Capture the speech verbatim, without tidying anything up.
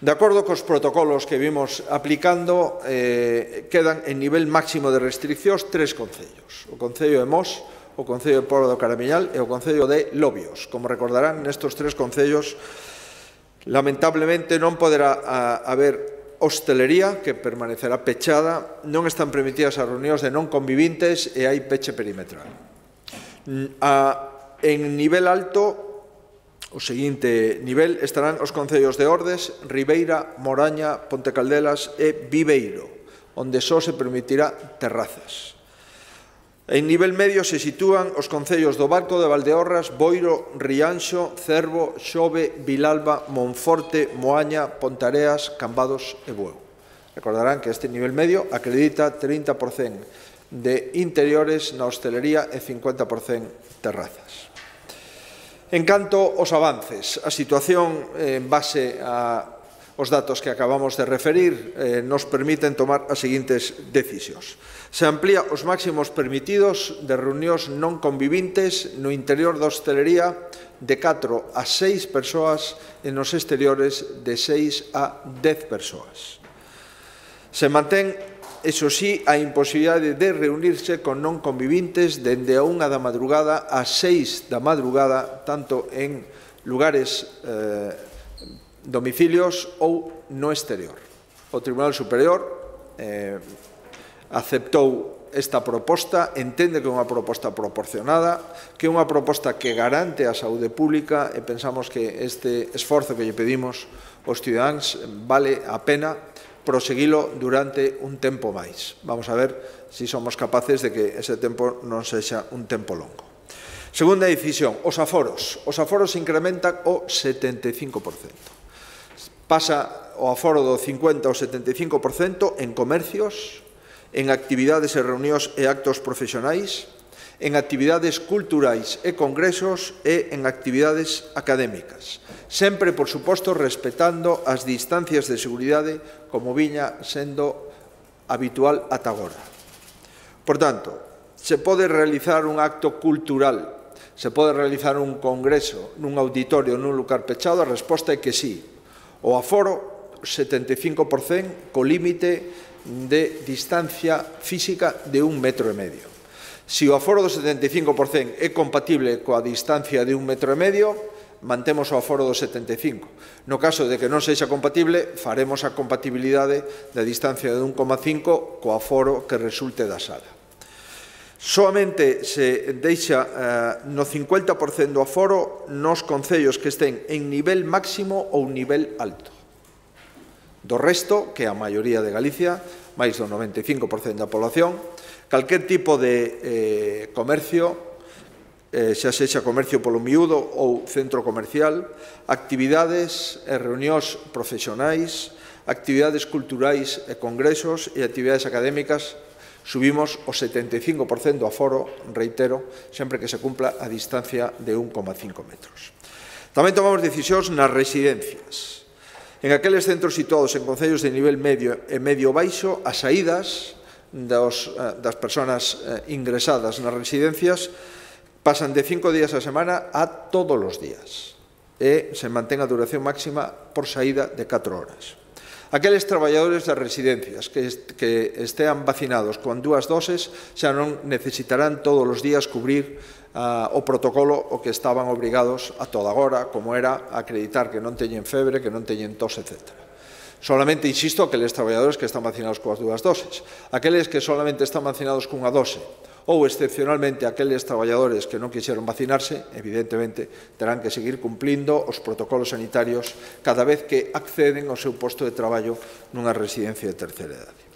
De acordo cos protocolos que vimos aplicando, eh, quedan en nivel máximo de restriccións tres concellos. O Concello de Mos, o Concello de Puebla do Caramiñal e o Concello de Lobios. Como recordarán, nestes tres concellos, lamentablemente non poderá a, haber hostelería, que permanecerá pechada, non están permitidas as reunións de non convivintes e hai peche perimetral. A, en nivel alto, o seguinte nivel estarán os concellos de Ordes, Ribeira, Moraña, Ponte Caldelas e Viveiro, onde só se permitirá terrazas. En nivel medio se sitúan os concellos do Barco de Valdeorras, Boiro, Rianxo, Cervo, Xove, Vilalba, Monforte, Moaña, Pontareas, Cambados e Bueu. Recordarán que este nivel medio acredita trinta por cento de interiores na hostelería e cincuenta por cento terrazas. En canto aos avances, a situación en base aos datos que acabamos de referir eh, nos permiten tomar as seguintes decisións. Se amplía os máximos permitidos de reunións non convivintes no interior da hostelería de catro a seis persoas e nos exteriores de seis a dez persoas. Se mantén, iso sí, a imposibilidade de reunirse con non convivintes dende a unha da madrugada a seis da madrugada, tanto en lugares, eh, domicilios ou no exterior. O Tribunal Superior eh, aceptou esta proposta, entende que é unha proposta proporcionada, que é unha proposta que garante a saúde pública e pensamos que este esforzo que lle pedimos aos cidadáns vale a pena proseguilo durante un tempo máis. Vamos a ver se somos capaces de que ese tempo non sexa un tempo longo. Segunda decisión, os aforos. Os aforos se incrementan o setenta e cinco por cento. Pasa o aforo do cincuenta ao setenta e cinco por cento en comercios, en actividades e reunións e actos profesionais, en actividades culturais e congresos e en actividades académicas. Sempre, por suposto, respetando as distancias de seguridade como viña sendo habitual ata agora. Por tanto, se pode realizar un acto cultural, se pode realizar un congreso nun auditorio, nun lugar pechado, a resposta é que sí. O aforo, setenta e cinco por cento, co límite de distancia física de un metro e medio. Se o aforo do setenta e cinco por cento é compatible coa distancia de un metro e medio, mantemos o aforo do setenta e cinco por cento. No caso de que non sexa compatible, faremos a compatibilidade da distancia de un coma cinco co aforo que resulte da sala. Solamente se deixa eh, no cincuenta por cento do aforo nos concellos que estén en nivel máximo ou nivel alto. Do resto, que é a maioría de Galicia, máis do noventa e cinco por cento da población, calquer tipo de eh, comercio, eh, xa sexa comercio polo miúdo ou centro comercial, actividades e reunións profesionais, actividades culturais e congresos e actividades académicas, subimos o setenta e cinco por cento do aforo, reitero, sempre que se cumpla a distancia de un coma cinco metros. Tamén tomamos decisións nas residencias. En aqueles centros situados en concellos de nivel medio e medio baixo, as saídas dos, das persoas ingresadas nas residencias pasan de cinco días a semana a todos os días e se mantén a duración máxima por saída de catro horas. Aqueles traballadores das residencias que, que estean vacinados con dúas doses xa non necesitarán todos os días cubrir uh, o protocolo o que estaban obrigados a toda agora, como era acreditar que non teñen febre, que non teñen tos, etcétera. Solamente, insisto, aqueles traballadores que están vacinados coas dúas doses. Aqueles que solamente están vacinados cunha dose ou, excepcionalmente, aqueles traballadores que non quixeron vacinarse, evidentemente, terán que seguir cumplindo os protocolos sanitarios cada vez que acceden ao seu posto de traballo nunha residencia de terceira idade.